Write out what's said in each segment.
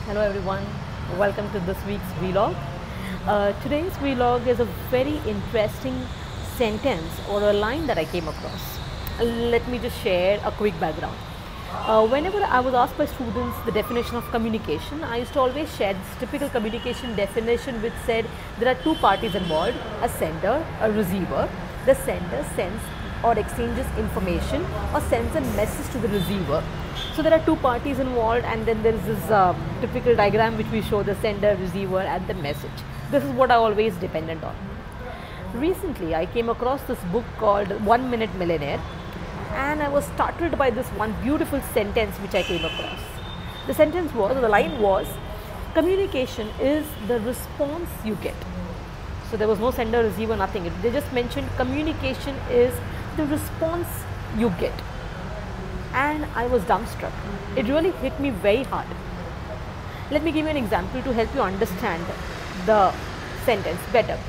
Hello everyone, welcome to this week's vlog. Today's vlog is a very interesting sentence or a line that I came across. Let me just share a quick background. Whenever I was asked by students the definition of communication, I used to always share this typical communication definition which said there are two parties involved, a sender, a receiver. The sender sends or exchanges information or sends a message to the receiver. So there are two parties involved, and then there is this typical diagram which we show the sender, receiver and the message. This is what I always dependent on. Recently I came across this book called 1 Minute Millionaire, and I was startled by this one beautiful sentence which I came across. The line was, communication is the response you get. So there was no sender, receiver, nothing. They just mentioned communication is the response you get. And I was dumbstruck. It really hit me very hard. Let me give you an example to help you understand the sentence better.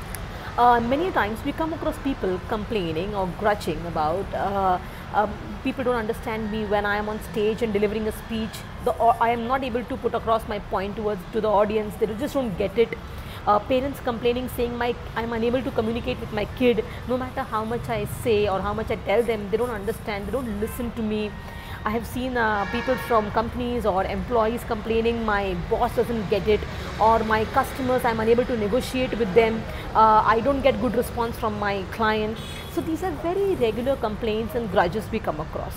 Many times we come across people complaining or grudging about people don't understand me when I am on stage and delivering a speech. I am not able to put across my point to the audience. They just don't get it. Parents complaining, saying I'm unable to communicate with my kid. No matter how much I say or how much I tell them, they don't understand, they don't listen to me. I have seen people from companies or employees complaining, my boss doesn't get it, or my customers, I'm unable to negotiate with them. I don't get good response from my client. So these are very regular complaints and grudges we come across.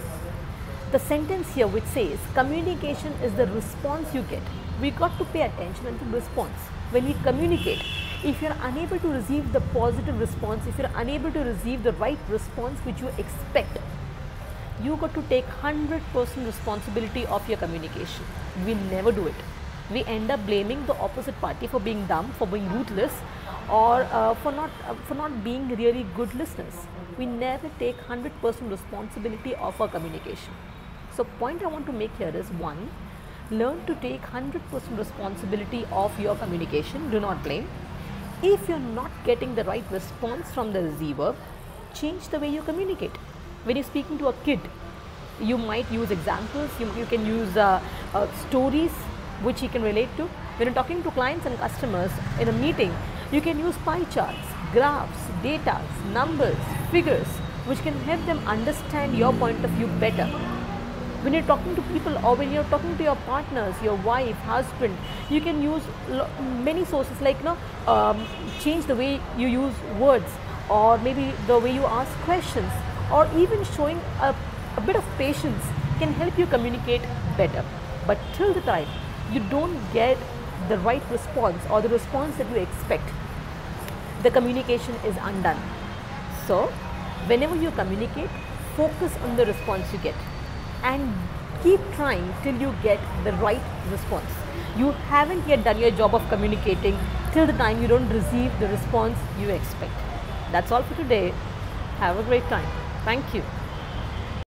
The sentence here which says communication is the response you get, we got to pay attention to the response. When we communicate, if you are unable to receive the positive response, if you are unable to receive the right response which you expect, you got to take 100% responsibility of your communication. We never do it. We end up blaming the opposite party for being dumb, for being ruthless, or for not being really good listeners. We never take 100% responsibility of our communication. So point I want to make here is, one, learn to take 100% responsibility of your communication. Do not blame. If you're not getting the right response from the receiver, change the way you communicate. When you're speaking to a kid, you might use examples, you can use stories which he can relate to. When you're talking to clients and customers in a meeting, you can use pie charts, graphs, data, numbers, figures, which can help them understand your point of view better. When you're talking to people, or when you're talking to your partners, your wife, husband, you can use many sources, like change the way you use words, or maybe the way you ask questions, or even showing a bit of patience can help you communicate better. But till the time you don't get the right response or the response that you expect, the communication is undone. So whenever you communicate, focus on the response you get and keep trying till you get the right response. You haven't yet done your job of communicating till the time you don't receive the response you expect. That's all for today. Have a great time. Thank you.